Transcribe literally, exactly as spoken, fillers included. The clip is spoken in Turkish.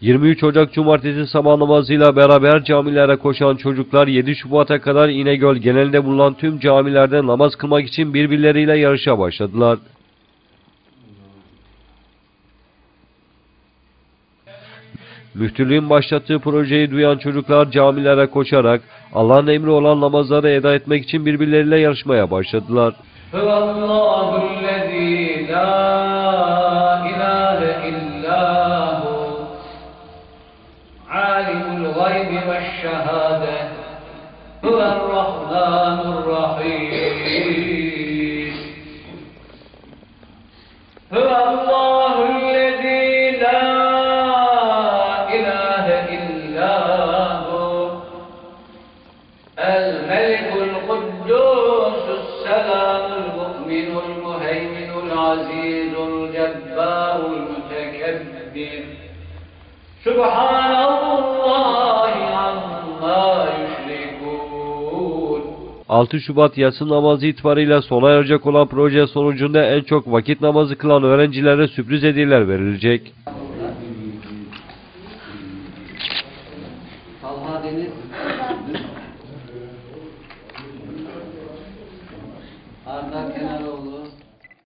yirmi üç Ocak Cumartesi sabah namazıyla beraber camilere koşan çocuklar yedi Şubat'a kadar İnegöl genelinde bulunan tüm camilerde namaz kılmak için birbirleriyle yarışa başladılar. Müftülüğün başlattığı projeyi duyan çocuklar camilere koşarak Allah'ın emri olan namazları eda etmek için birbirleriyle yarışmaya başladılar. الملك القدوس السلام المؤمن المهيمن العزيز الجبار المتكبر سبحان الله عما يشركون. altı Şubat yatsı namazı itibarıyla sona erecek olan proje sonucunda en çok vakit namazı kılan öğrencilere sürpriz hediyeler verilecek. Talha Deniz Arda Kenarı